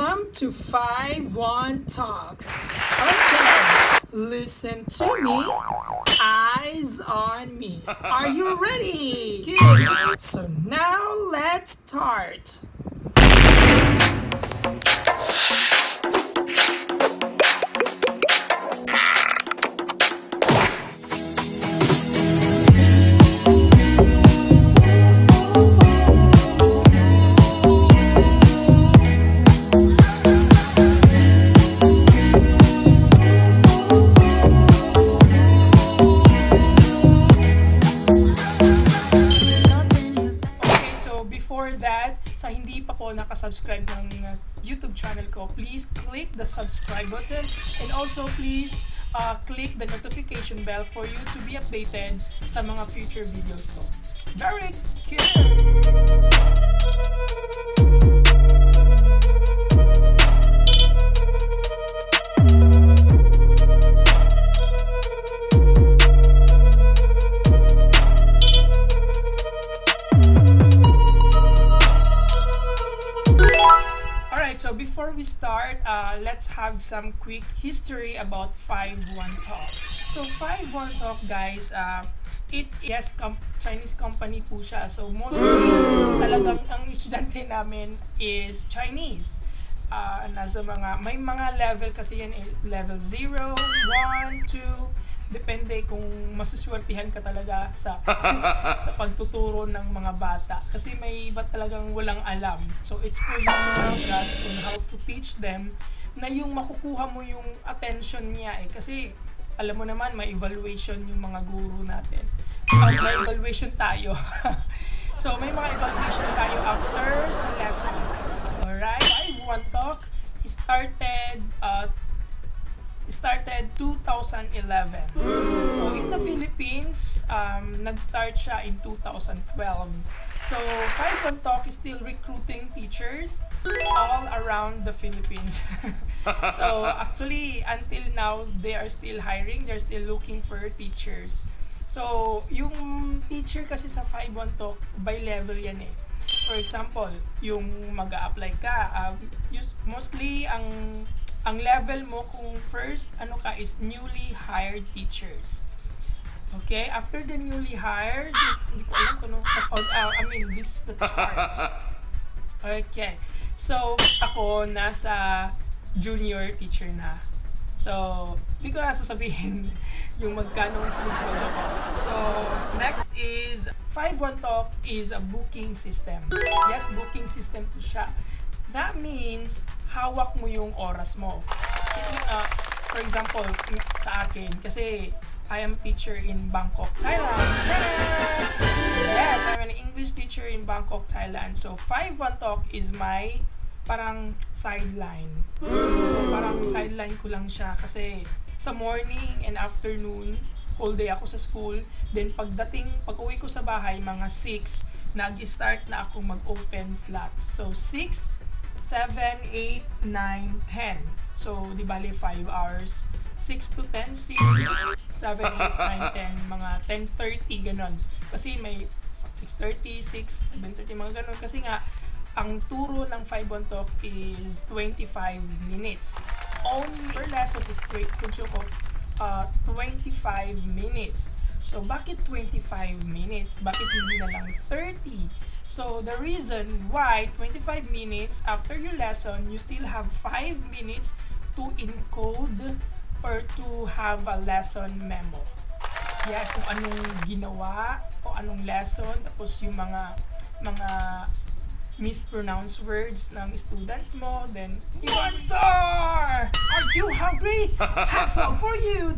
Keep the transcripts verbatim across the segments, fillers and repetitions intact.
Welcome to five one Talk. Okay, listen to me. Eyes on me. Are you ready? Good. So now let's start. Before that, sa hindi pa po nakasubscribe ng uh, YouTube channel ko, please click the subscribe button and also please uh, click the notification bell for you to be updated sa mga future videos ko. Very good! So before we start, uh, let's have some quick history about five one Talk. So five one Talk, guys, uh, it yes com Chinese company po siya. So mostly talagang ang estudyante namin is Chinese. Uh, nasa mga may mga level kasi yan, eh, level zero, one, two. Depende kung masuswertihan ka talaga sa sa pagtuturo ng mga bata. Kasi may iba talagang walang alam. So it's for you to adjust on how to teach them na yung makukuha mo yung attention niya eh. Kasi alam mo naman, may evaluation yung mga guru natin. Uh, may evaluation tayo. So may mga evaluation tayo after sa lesson. Alright? five one Talk started uh, started two thousand eleven. So in the Philippines, um, nag-start siya in two thousand twelve. So five one Talk is still recruiting teachers all around the Philippines. So actually, until now, they are still hiring. They're still looking for teachers. So yung teacher kasi sa five one Talk, by level yan eh. For example, yung mag-a-apply ka, uh, mostly ang ang level mo kung first ano ka is newly hired teachers. Okay, after the newly hired, hindi ko alam kung ano, uh, I mean, this is the chart. Okay, so ako nasa junior teacher na. So, hindi ko na sasabihin yung magkano ang sinisweldo ko. So, next is five one Talk is a booking system. Yes, booking system po siya. That means hawak mo yung oras mo. Uh, for example, sa akin, kasi I am a teacher in Bangkok, Thailand. Thailand! Yes, I'm an English teacher in Bangkok, Thailand. So, five one Talk is my parang sideline. So, parang sideline ko lang siya kasi sa morning and afternoon, whole day ako sa school. Then, pagdating, pag-uwi ko sa bahay, mga six, nag-start na ako mag-open slots. So, six, seven, eight, nine, ten. So, di bali five hours. six to ten, six, seven, eight, nine, ten, mga ten thirty, ganon. Kasi may six thirty, six, seven thirty, mga ganon. Kasi nga, ang turo ng five one Talk is twenty-five minutes. Only per lesson is consume of uh, twenty-five minutes. So, bakit twenty-five minutes? Bakit hindi na lang thirty? So, the reason why twenty-five minutes after your lesson, you still have five minutes to encode or to have a lesson memo. Yeah, kung anong ginawa o anong lesson, tapos yung mga mga mispronounced words ng students mo, then, one star! Are you hungry? Hot dog for you!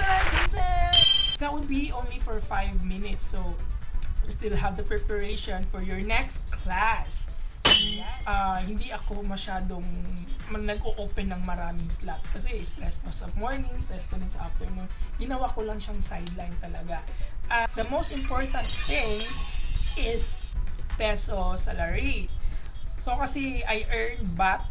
That would be only for five minutes. So, you still have the preparation for your next class. Uh, hindi ako masyadong nag-o-open ng maraming slots kasi stress pa sa morning, stress pa din sa afternoon. Ginawa ko lang siyang sideline talaga. Uh, the most important thing is peso salary. So kasi I earn baht,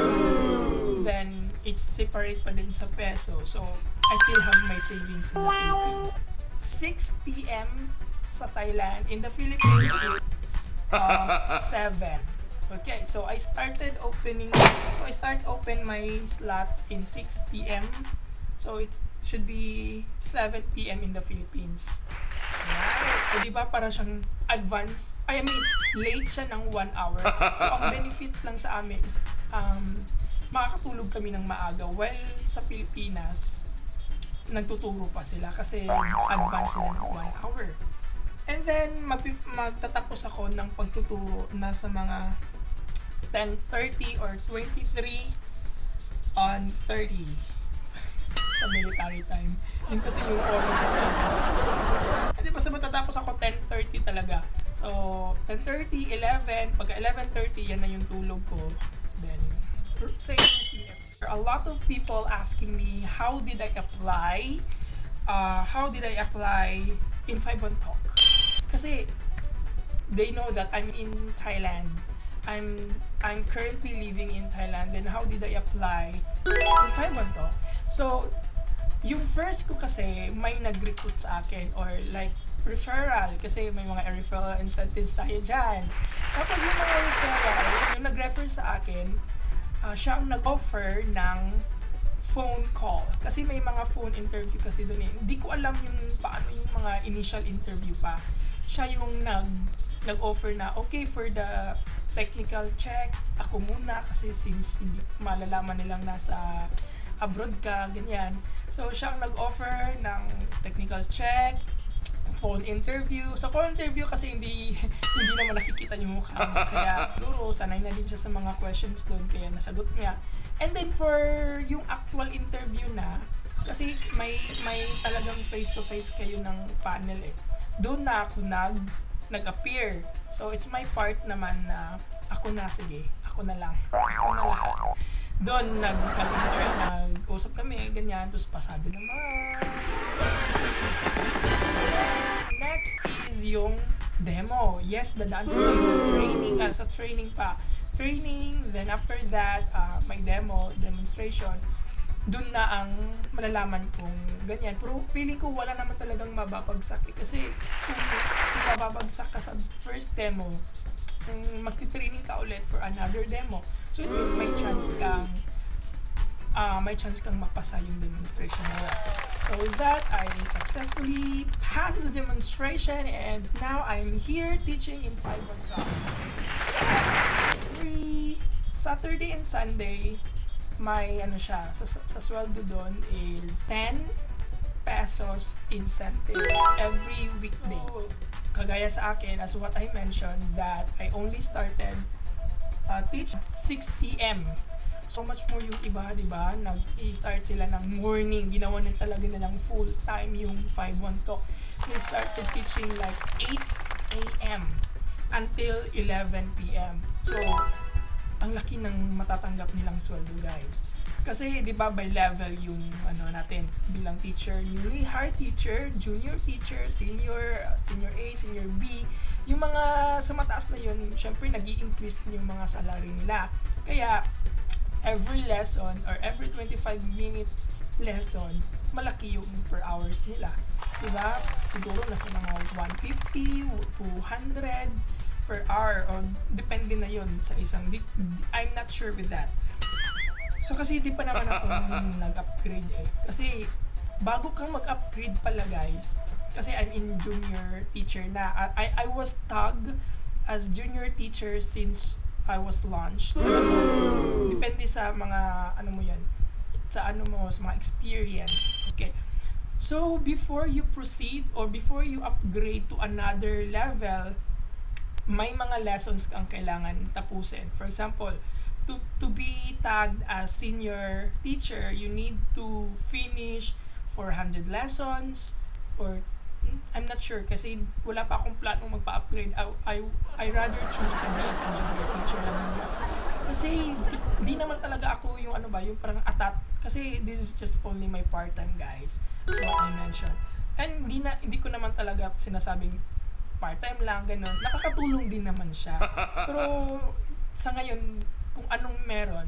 then it's separate pa din sa peso. So I still have my savings in the Philippines. six p m sa Thailand. In the Philippines is uh, seven. Okay, so I started opening, so I start open my slot in six p m. So it should be seven p m in the Philippines. Right. O diba para siyang advance, I mean, late siya ng one hour. So ang benefit lang sa amin is um, makakatulog kami ng maaga. While sa Pilipinas, nagtuturo pa sila kasi advance sila ng one hour. And then, mag magtatapos ako ng pagtuturo na sa mga ten thirty or twenty-three on thirty sa military time. Yun kasi yung oras sa akin. Hindi basta matatapos ako ten thirty talaga. So, ten thirty, eleven, pagka eleven thirty, yan na yung tulog ko. Then, seven p m. A lot of people asking me, how did I apply? Uh, how did I apply in five one Talk? Kasi, they know that I'm in Thailand. I'm I'm currently living in Thailand. Then how did I apply in five one Talk? So, yung first ko kasi may nag-recruit sa akin or like referral kasi may mga referral incentives tayo dyan. Tapos yung mga referral, yung nag-refer sa akin, uh, siya ang nag-offer ng phone call. Kasi may mga phone interview kasi doon eh. Hindi ko alam yung paano yung mga initial interview pa. Siya yung nag, nag-offer na, okay, for the technical check, ako muna kasi since malalaman nilang nasa abroad ka, ganyan. So, siya ang nag-offer ng technical check, phone interview. Sa phone interview kasi hindi hindi naman nakikita yung mukha mo. Kaya, siguro, sanay na din siya sa mga questions doon. Kaya nasagot niya. And then, for yung actual interview na, kasi may may talagang face-to-face kayo ng panel eh. Doon na ako nag, nag-appear. So, it's my part naman na ako na, sige, ako na lang. Ako na lahat. Doon nag nag-inter, nag-usap kami, ganyan, tapos pasabi naman. Next is yung demo. Yes, dadaan ko sa training, uh, sa training pa. Training, then after that, uh, may demo, demonstration. Doon na ang malalaman kung ganyan. Pero feeling ko wala naman talagang mababagsak. Eh. Kasi kung, kung mababagsak ka sa first demo, kung magti-training ka ulit for another demo, so it means may chance kang uh, may chance kang mapasa yung demonstration mo. So with that, I successfully passed the demonstration and now I'm here teaching in five one Talk. Free Saturday and Sunday, may ano siya, sa, sa sweldo doon is ten pesos incentives every weekdays. Kagaya sa akin, as what I mentioned, that I only started uh, teach six p m So much more yung iba, di ba? Nag-i-start sila ng morning. Ginawa nila talaga nilang full time yung five one Talk. They started teaching like eight a m until eleven p m So, ang laki ng matatanggap nilang sweldo, guys. Kasi, di ba, by level yung ano natin bilang teacher, newly hired teacher, junior teacher, senior, senior A, senior B. Yung mga sa mataas na yun, syempre nag-i-increase yung mga salary nila. Kaya, every lesson or every twenty-five minutes lesson, malaki yung per hours nila. Diba? Siguro nasa mga one fifty, two hundred per hour o depende na yun sa isang, I'm not sure with that. So kasi di pa naman ako nag-upgrade eh. Kasi bago kang mag-upgrade pala, guys, kasi I'm in junior teacher na. I, I was tagged as junior teacher since I was launched. Depende sa mga ano mo yan, sa ano mo, sa mga experience. Okay. So before you proceed or before you upgrade to another level, may mga lessons kang kailangan tapusin. For example, to to be tagged as senior teacher, you need to finish four hundred lessons or I'm not sure kasi wala pa akong planong magpa-upgrade. I, I, I rather choose to be as a junior teacher lang muna. Kasi di, di naman talaga ako yung ano ba, yung parang atat. Kasi this is just only my part-time, guys. That's what I mentioned. And di, na, hindi ko naman talaga sinasabing part-time lang, ganun. Nakakatulong din naman siya. Pero sa ngayon, kung anong meron,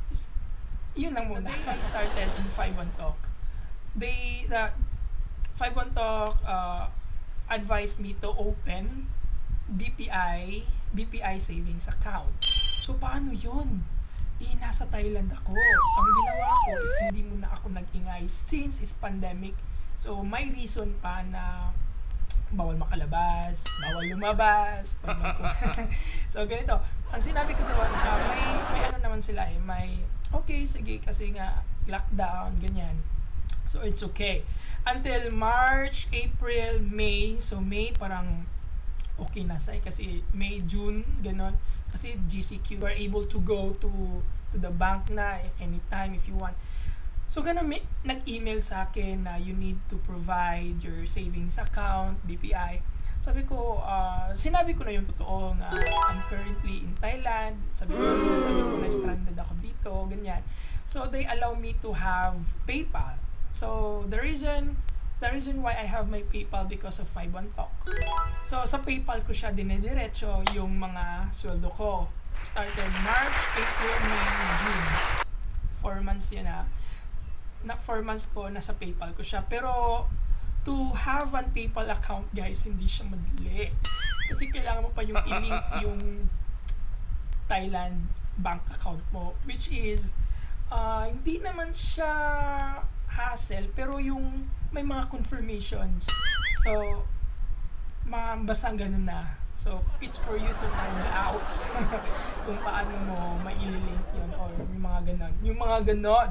yun lang muna. I started in five one Talk. They, the five one Talk uh, advised me to open B P I, B P I savings account. So, paano yun? Eh, nasa Thailand ako. Ang ginawa ko is hindi muna ako nag-ingay since it's pandemic. So, may reason pa na bawal makalabas, bawal lumabas. So, ganito. Ang sinabi ko doon, uh, may, may ano naman sila eh, may, okay, sige, kasi nga, lockdown, ganyan. So, it's okay. Until March, April, May. So, May parang okay na sa kasi May, June, ganon. Kasi G C Q, you are able to go to to the bank na anytime if you want. So, ganun, may, nag-email sa akin na you need to provide your savings account, B P I. Sabi ko, uh, sinabi ko na yung totoo nga, I'm currently in Thailand. Sabi ko, sabi ko na stranded ako dito, ganyan. So, they allow me to have PayPal. So, the reason the reason why I have my PayPal because of five one Talk. So, sa PayPal ko siya dinediretso yung mga sweldo ko. Started March, April, May, June. Four months yun na. Na four months ko, nasa PayPal ko siya. Pero, to have an PayPal account, guys, hindi siya madali. Kasi kailangan mo pa yung i-link yung Thailand bank account mo. Which is, uh, hindi naman siya hassle, pero yung may mga confirmations. So, basta ganun na. So, it's for you to find out kung paano mo maililink yun or yung mga ganon. Yung mga ganon.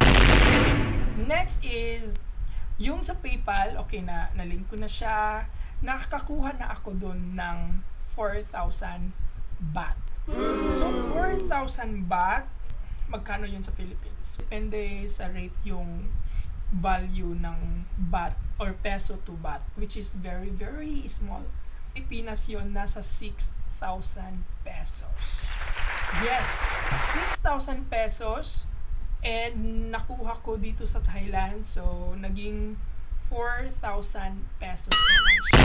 Next is, yung sa PayPal, okay na, nalink ko na siya. Nakakakuha na ako doon ng four thousand baht. So, four thousand baht, magkano yun sa Philippines? Depende sa rate yung value ng baht or peso to baht, which is very, very small. Pilipinas yun, nasa six thousand pesos. Yes, six thousand pesos, and nakuha ko dito sa Thailand, so naging four thousand pesos naman siya.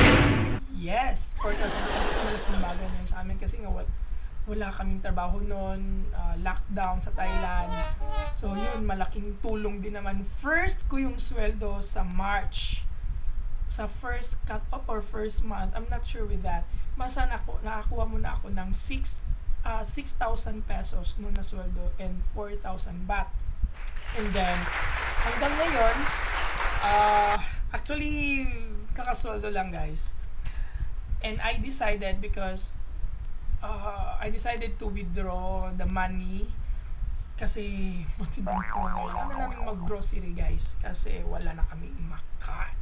Yes, four thousand pesos. Malaking bagay na yun sa amin kasi nga wala, wala kaming trabaho noon, uh, lockdown sa Thailand. So yun, malaking tulong din naman. First ko yung sweldo sa March. Sa first cut-off or first month, I'm not sure with that. Basta nako, nakakuha muna ako ng six thousand pesos noon na sweldo and four thousand baht. And then, hanggang ngayon, uh, actually, kakasweldo lang guys. And I decided because uh, I decided to withdraw the money kasi matinding ko na ngayon. Ano namin mag-grocery guys kasi wala na kaming makain.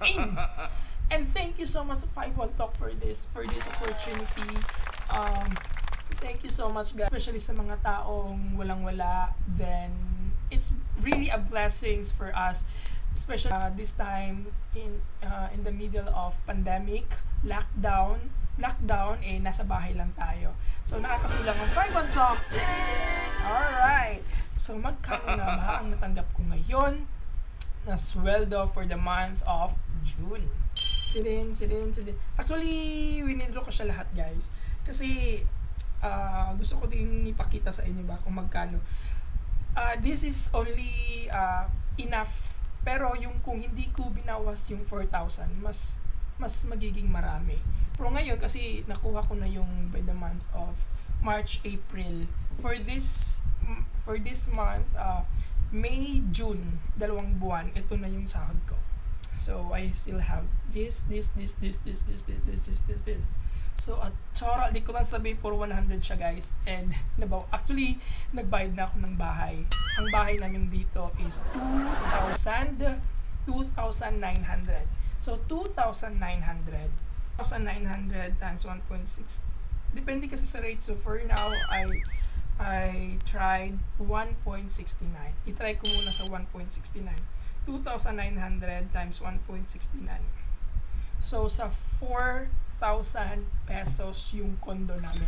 And thank you so much five one Talk for this for this opportunity. Um, thank you so much guys, especially sa mga taong walang-wala. Then it's really a blessings for us, especially uh, this time in uh, in the middle of pandemic, lockdown, lockdown eh nasa bahay lang tayo. So nakakatulong ang five one Talk. Alright. So magkano na ba ang natanggap ko ngayon na sweldo for the month of June? Sidin, sidin, sidin. Actually, winidro ko siya lahat guys. Kasi uh, gusto ko din ipakita sa inyo ba kung magkano. Uh, this is only uh, enough. Pero yung kung hindi ko binawas yung four thousand, mas mas magiging marami. Pero ngayon kasi nakuha ko na yung by the month of March, April. For this for this month, uh, May, June, dalawang buwan, ito na yung sahod ko. So, I still have this, this, this, this, this, this, this, this, this, this, this. So, at total, di ko lang sabihin for one hundred siya guys. And, nabaw, actually, nagbayad na ako ng bahay. Ang bahay namin dito is two thousand, two thousand nine hundred. So, two thousand nine hundred. two thousand nine hundred times one point six. Depende kasi sa rate. So, for now, I I tried one point six nine. I-try ko muna sa one point six nine. two thousand nine hundred times one point six nine. So, sa four thousand pesos yung condo namin.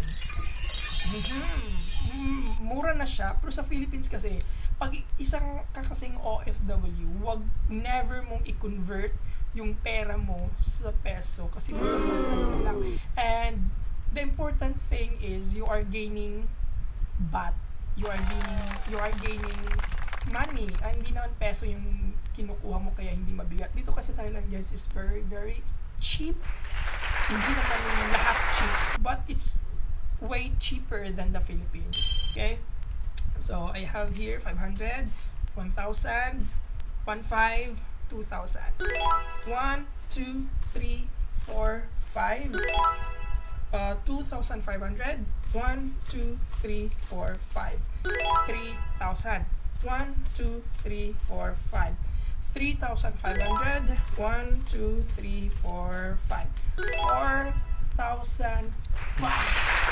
Mm-hmm. Mura na siya. Pero sa Philippines kasi, pag isang kakasing O F W, wag never mong i-convert yung pera mo sa peso kasi masasaktan ka lang. And the important thing is you are gaining baht. You are gaining, you are gaining money. Ah, hindi naman peso yung kinukuha mo kaya hindi mabigat. Dito kasi Thailand guys is very, very cheap. Hindi naman lahat cheap. But it's way cheaper than the Philippines. Okay, so I have here five hundred, one thousand, one five, two thousand. one, two, three, four, five. Uh, two thousand five hundred. one, two, three, four, five. three thousand. one, two, three, four, five. three thousand five hundred. one, two, three, four, five. four thousand baht.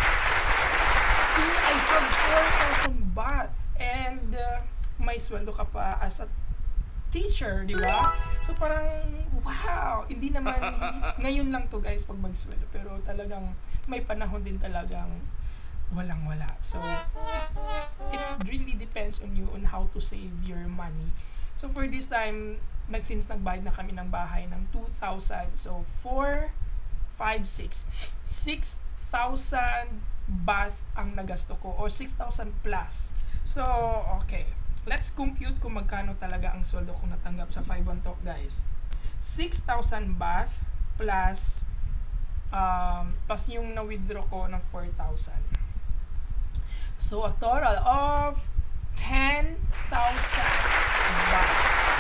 See, I have four thousand baht. And uh, may sweldo ka pa as a teacher, di ba? So parang, wow, hindi naman, hindi, ngayon lang to guys pag magsweldo. Pero talagang may panahon din talagang walang-wala. So, it really depends on you on how to save your money. So, for this time, nag, since nagbayad na kami ng bahay ng two thousand, so, four, five, six. six thousand baht ang nagasto ko, or six thousand plus. So, okay. Let's compute kung magkano talaga ang sweldo ko natanggap sa five one Talk, guys. six thousand baht plus um, plus yung na-withdraw ko ng four thousand. So, a total of ten thousand baht.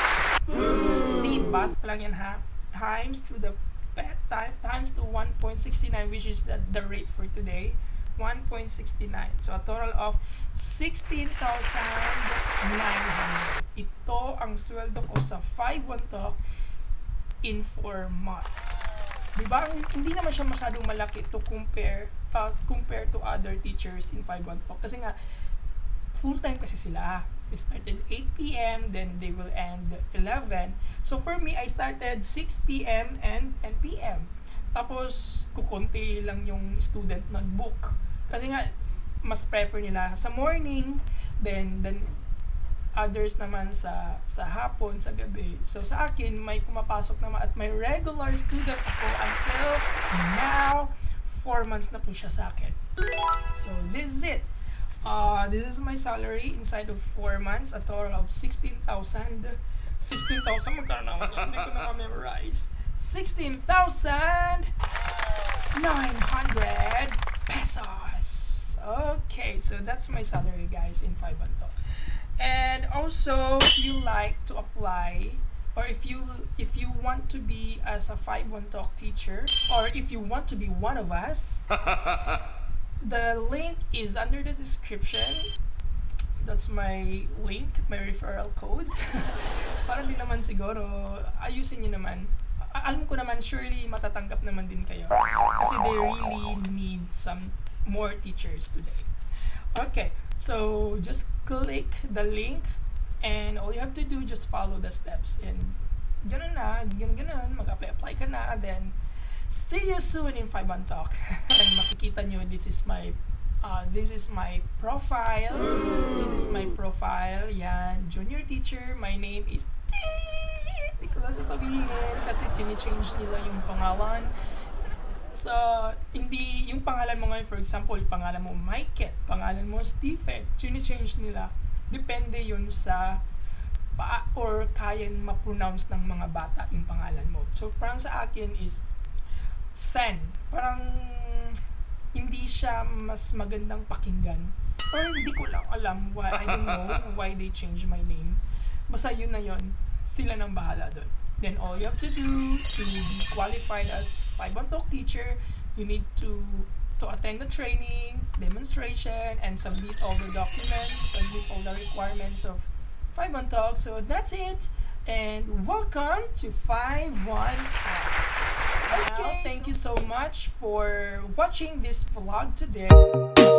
See, baht pa lang yan ha. Times to the time, times to one point six nine, which is the, the rate for today. one point six nine. So, a total of sixteen thousand nine hundred. Ito ang sweldo ko sa five one Talk in four months. Diba? Hindi naman siya masyadong malaki to compare uh, compare to other teachers in five one Talk. Kasi nga, full-time kasi sila. They started eight p m then they will end eleven. So, for me, I started six p m and ten p m Tapos, kukunti lang yung student nag-book. Kasi nga, mas prefer nila sa morning, then, then others naman sa sa hapon, sa gabi. So, sa akin, may pumapasok naman at may regular student ako until now. Four months na po siya sa akin. So, this is it. Uh, this is my salary inside of four months, a total of sixteen thousand. sixteen thousand, magkano naman? Hindi ko na memorize. sixteen thousand nine hundred pesos. Okay, so that's my salary, guys, in five one Talk. And also, if you like to apply, or if you if you want to be as a five one Talk teacher, or if you want to be one of us, the link is under the description. That's my link, my referral code. Para din naman siguro, ayusin nyo naman. Alam ko naman, surely matatanggap naman din kayo. Kasi they really need some more teachers today. Okay, so just click the link and all you have to do, just follow the steps. And ganun na, ganun ganun, mag-apply-apply ka na, and then see you soon in five one Talk. And makikita nyo, this is my uh, this is my profile. This is my profile. Yan, junior teacher. My name is Hindi ko lang sasabihin kasi chini-change nila yung pangalan. So, hindi, yung pangalan mo ngayon, for example, yung pangalan mo Michael, pangalan mo Stephen, chini-change nila. Depende yun sa pa or kaya ma-pronounce ng mga bata yung pangalan mo. So, parang sa akin is Sen. Parang hindi siya mas magandang pakinggan. Or hindi ko lang alam why, I don't know why they changed my name. Basta yun na yun. Sila nang bahala doon. Then all you have to do to be qualified as five one Talk teacher, you need to to attend the training, demonstration, and submit all the documents, submit all the requirements of five one Talk. So that's it. And welcome to five one Talk. Okay, thank you so much for watching this vlog today.